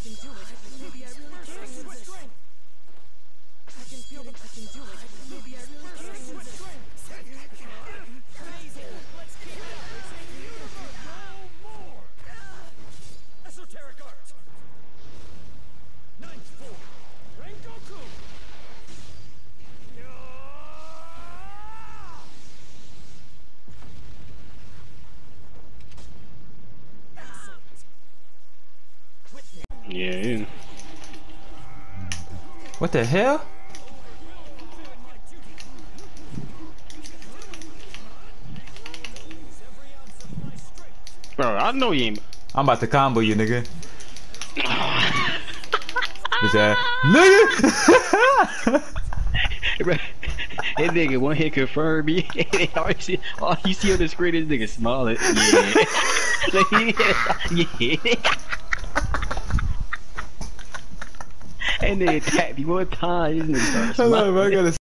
Esoteric art. Ninth form. Rengoku. Yeah. What the hell? Bro, I know you ain't. I'm about to combo you, nigga. Bitch ass nigga. That nigga one hit confirm me. All you see on the screen is nigga smiling. Yeah. Yeah. And then tap you one time. This nigga started smiling. Hold on, bro, I gotta